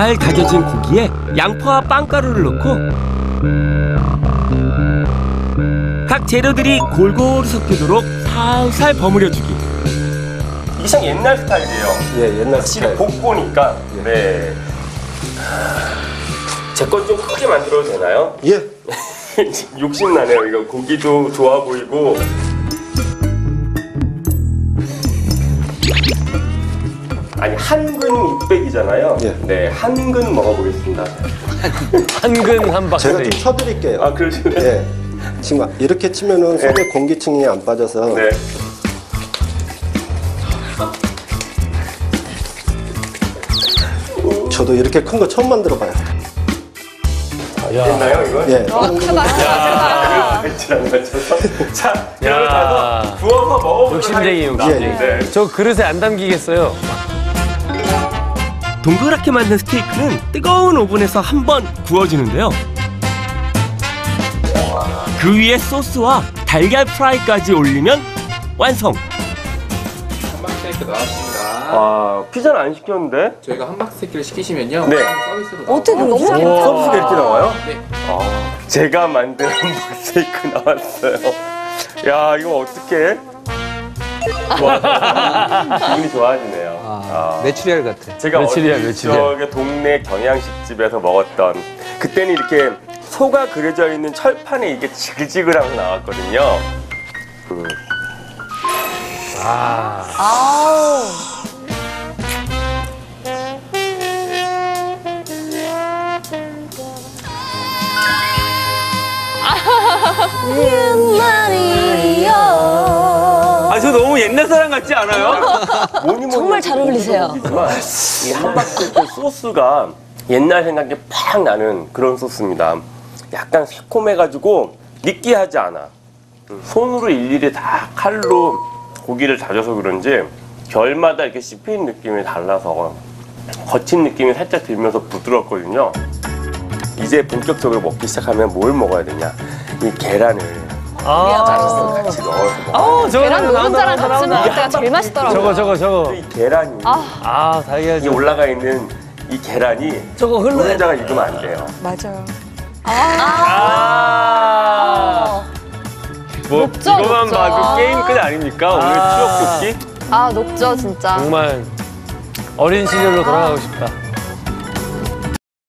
잘 다져진 고기에 양파와 빵가루를 넣고 각 재료들이 골고루 섞이도록 살살 버무려주기. 이게 참 옛날 스타일이에요. 예, 옛날 확실히 스타일. 볶고니까. 네. 제 건 좀 크게 만들어도 되나요? 예. 욕심나네요. 이거 고기도 좋아 보이고. 아니, 한 근 600이잖아요. 예. 네, 한 근 먹어보겠습니다. 한근 한 제가 박스네. 좀 쳐드릴게요. 아, 그러시네. 예. 지금 이렇게 치면은 속에 공기층이 안 빠져서. 네. 저도 이렇게 큰 거 처음 만들어봐요. 됐나요, 이건? 예. 배치를 안 맞춰서. 자, 그러면 가서 구워서 먹어보도록 욕심쟁이, 하겠습니다. 욕심쟁이. 네. 저 그릇에 안 담기겠어요. 동그랗게 만든 스테이크는 뜨거운 오븐에서 한번 구워주는데요. 그 위에 소스와 달걀 프라이까지 올리면 완성! 함박스테이크 나왔습니다. 아, 피자는 안 시켰는데? 저희가 함박스테이크를 시키시면요. 네. 서비스로 어떻게 나오고 너무 좋겠다. 서비스가 이렇게 나와요? 네. 제가 만든 함박스테이크 나왔어요. 야, 이거 어떡해? 와, 기분이 좋아지네요. 메추리알 같아. 제가 며칠이야, 어릴 며칠이야. 적에 동네 경양식집에서 먹었던 그때는 이렇게 소가 그려져 있는 철판에 이게 지글지글하고 나왔거든요. 아우. 아, 저 너무 옛날 사람 같지 않아요? 정말 잘 어울리세요. 이 함박스테이크 소스가 옛날 생각이 팍 나는 그런 소스입니다. 약간 새콤해가지고 느끼하지 않아. 손으로 일일이 다 칼로 고기를 다져서 그런지 결마다 이렇게 씹히는 느낌이 달라서 거친 느낌이 살짝 들면서 부드럽거든요. 이제 본격적으로 먹기 시작하면 뭘 먹어야 되냐? 이 계란을 같이 넣어서 먹어요. 저거 계란 노른자랑 같이 먹을 때가 제일 맛있더라고요. 저거. 이 계란이 달걀 이 올라가 있는 이 계란이 저거 흘러야 노른자가 익으면 안 돼요. 맞아요. 뭐 녹죠, 이거만 녹죠. 봐도 게임 끝 아닙니까? 오늘 추억 돋기? 아, 녹죠, 진짜. 정말 어린 시절로 돌아가고 싶다.